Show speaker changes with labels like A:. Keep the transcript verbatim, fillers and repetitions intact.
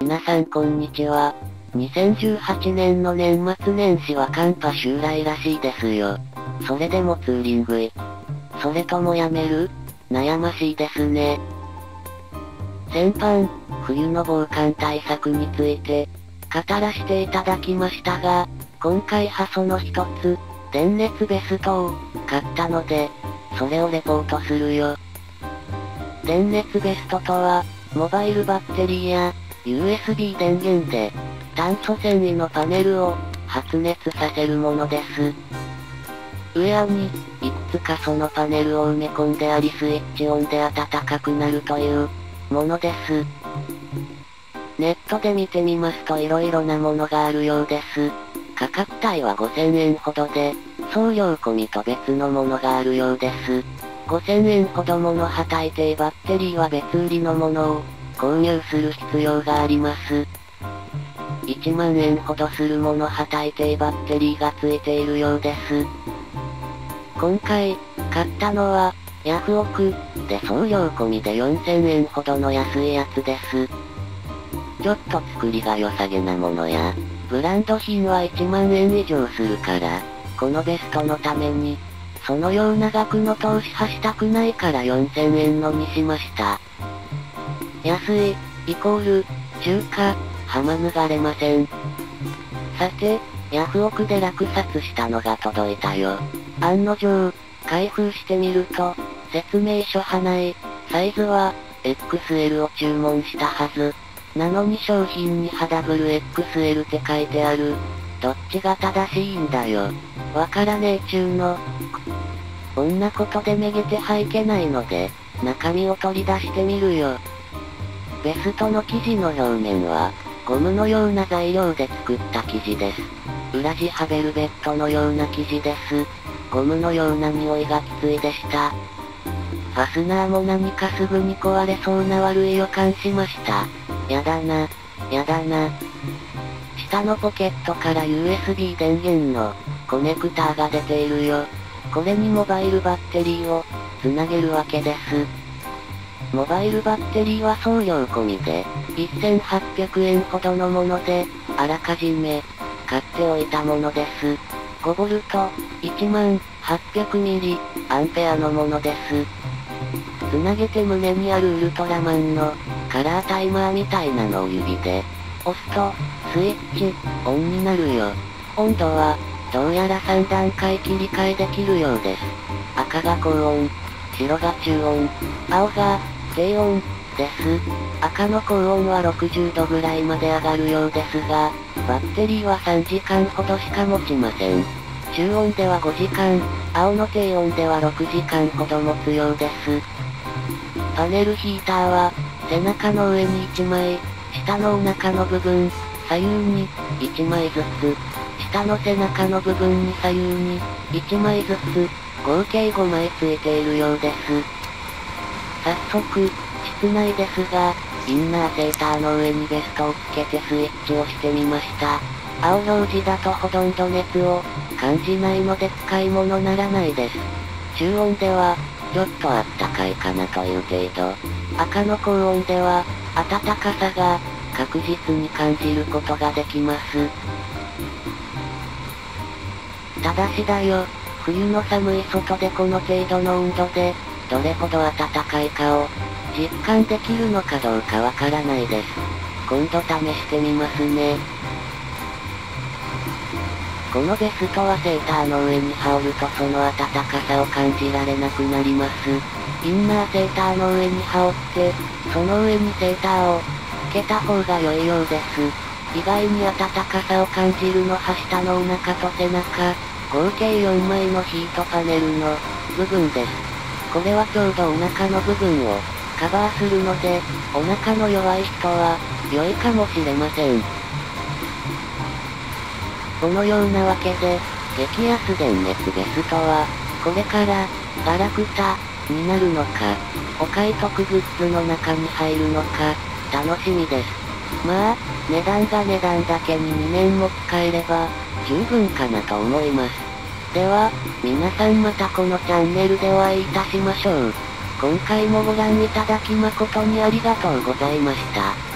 A: 皆さんこんにちは。にせんじゅうはちねんの年末年始は寒波襲来らしいですよ。それでもツーリングい。それともやめる？悩ましいですね。先般、冬の防寒対策について、語らせていただきましたが、今回はその一つ、電熱ベストを買ったので、それをレポートするよ。電熱ベストとは、モバイルバッテリーや、ユーエスビー 電源で、炭素繊維のパネルを発熱させるものです。ウェアに、いくつかそのパネルを埋め込んでありスイッチオンで暖かくなるという、ものです。ネットで見てみますと色々なものがあるようです。価格帯はごせんえんほどで、送料込みと別のものがあるようです。ごせんえんほどものは大抵バッテリーは別売りのものを購入する必要があります。いちまんえんほどするものは大抵バッテリーが付いているようです。今回、買ったのは、ヤフオクで送料込みでよんせんえんほどの安いやつです。ちょっと作りが良さげなものや、ブランド品はいちまんえん以上するから、このベストのために、そのような額の投資はしたくないからよんせんえんのにしました。安い、イコール、中華、は免れません。さて、ヤフオクで落札したのが届いたよ。案の定、開封してみると、説明書はない、サイズは、エックスエル を注文したはず。なのに商品にはダブルエックスエル って書いてある。どっちが正しいんだよ。わからねえちゅうの。こんなことでめげてはいけないので、中身を取り出してみるよ。ベストの生地の表面は、ゴムのような材料で作った生地です。裏地はベルベットのような生地です。ゴムのような匂いがきついでした。ファスナーも何かすぐに壊れそうな悪い予感しました。やだな、やだな。下のポケットから ユーエスビー 電源のコネクターが出ているよ。これにモバイルバッテリーをつなげるわけです。モバイルバッテリーは送料込みでせんはっぴゃくえんほどのもので、あらかじめ買っておいたものです。ごボルト、いちまんはっぴゃくミリアンペアのものです。つなげて胸にあるウルトラマンのカラータイマーみたいなのを指で押すとスイッチオンになるよ。温度はどうやらさんだんかい切り替えできるようです。赤が高温、白が中温、青が低温です。赤の高温はろくじゅうどぐらいまで上がるようですが、バッテリーはさんじかんほどしか持ちません。中温ではごじかん、青の低温ではろくじかんほど持つようです。パネルヒーターは、背中の上にいちまい、下のお腹の部分、左右にいちまいずつ、下の背中の部分に左右にいちまいずつ、合計ごまいついているようです。早速、室内ですが、インナーセーターの上にベストをつけてスイッチをしてみました。青表示だとほとんど熱を感じないので使い物ならないです。中温では、ちょっとあったかいかなという程度。赤の高温では、暖かさが確実に感じることができます。ただしだよ、冬の寒い外でこの程度の温度で、どれほど暖かいかを実感できるのかどうかわからないです。今度試してみますね。このベストはセーターの上に羽織るとその暖かさを感じられなくなります。インナーセーターの上に羽織って、その上にセーターをつけた方が良いようです。意外に暖かさを感じるのは下のお腹と背中、合計よんまいのヒートパネルの部分です。これはちょうどお腹の部分をカバーするので、お腹の弱い人は良いかもしれません。このようなわけで、激安電熱ベストは、これから、ガラクタ、になるのか、お買い得グッズの中に入るのか、楽しみです。まあ、値段が値段だけににねんも使えれば、十分かなと思います。では、皆さんまたこのチャンネルでお会いいたしましょう。今回もご覧いただき誠にありがとうございました。